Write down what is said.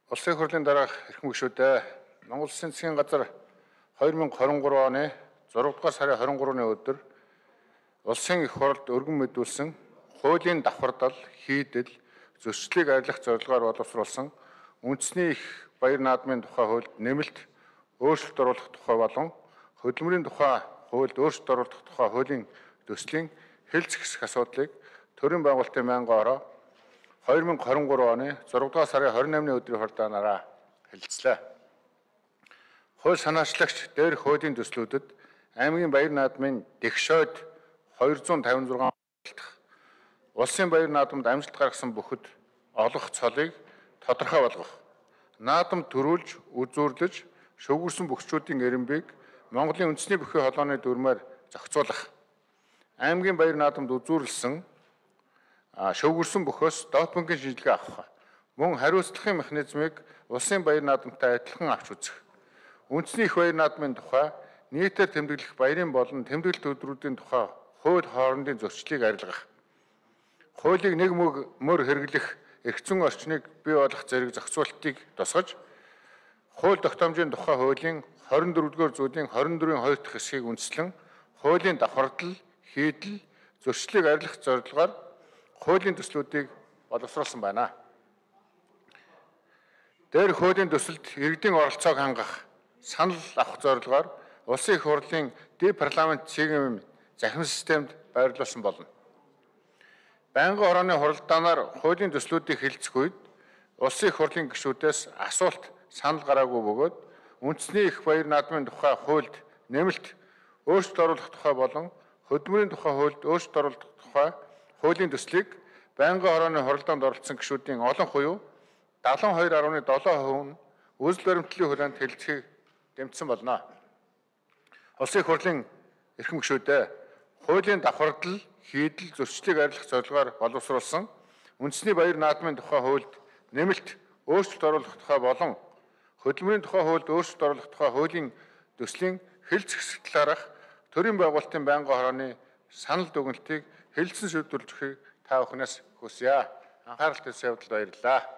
Улсын хурлын дараах эрхэм гишүүдээ Монгол Улсын засгийн газар 2023 оны 6 дугаар сарын 23-ны өдөр улсын их хурлд өргөн мэдүүлсэн хуулийн давхардал, хийдэл, зөрчлийг арилгах зорилгоор боловсруулсан үндэсний их баяр наадмын тухай хуульд нэмэлт өөрчлөлт оруулах тухай болон хөдөлмөрийн тухай хуульд өөрчлөлт оруулах тухай хуулийн төслийн хэлц хэсэх асуудлыг төрийн байгуулалтын байнгын ороо 2023 оны 6 дугаар сарын 28-ны өдрийн хурлаанаараа хэлэлцлээ. Хууль санаачлагч дээрх хуулийн төслүүдэд аймгийн баяр наадмын дэгшойд 256 улсын баяр наадамд амжилт гаргасан бүхэд олох цолыг тодорхой болгох, наадамд төрүүлж, үзүүрлэж, шүүгэрсэн бөхчүүдийн эренбийг Монголын үндэсний бүхий холооны дүрмээр зохицуулах, аймгийн баяр наадамд үзүүрлсэн шүүгэрсэн бөхөөс допингийн шинжилгээ авах, мөн хариуцлагын механизмыг улсын баяр наадамтай адилхан авч үзэх, үндэсний их баяр наадмын тухай нийтээр тэмдэглэх баярын болон тэмдэглэлт өдрүүдийн тухай хууль хоорондын зөрчлийг арилгах, хуулийг нэг мөр хэрэглэх эрх зүйн орчныг бий болгох зэрэг зохицуултыг тусгаж, хууль тогтоомжийн тухай хуулийн 24-р зүйлийн 24-ийн 2 дахь хэсгийг үндэслэн хуулийн давхардал, хийдэл, зөрчлийг арилгах зорилгоор хуулийн төслүүдийг боловсруулсан байна. Дээр хуулийн төсөлд иргэдийн оролцоог хангах, санал авах зорилгоор улсын их хурлын парламент цэгийн захин системд байрлуулсан болно. Байнгын хорооны хуралдаанаар хуулийн төслүүдийг хэлцэх үед улсын их хурлын гишүүдээс асуулт санал гараагүй бөгөөд үндэсний их баяр наадмын тухай хуульд нэмэлт өөрчлөлт оруулах тухай болон хөдөлмөрийн тухай хуульд өөрчлөлт оруулах тухай хуулийн төслийг байнгын хорооны хуралдаанд оролцсон гишүүдийн олон хуйуу 72.7% нь үзэл баримтлалын хүрээнд хэлэлцэхийг дэмжсэн болно. Улсын их хурлын эрхэм гишүүдээ хуулийн давхардал, хийдэл, зөрчлийг арилгах зорилгоор боловсруулсан үндэсний баяр наадмын тухай хуульд нэмэлт өөрчлөлт оруулах тухай болон хөдөлмөрийн тухай хуульд өөрчлөлт оруулах тухай хуулийн төслийн хэлц хэсэг талаарх төрийн байгуулалтын байнгын хорооны санал дүгнэлтийг хэлэлцэн шийдвэрлэхийг та бүхнээс хүсье. Анхаарал тавьсан явдалд баярлалаа.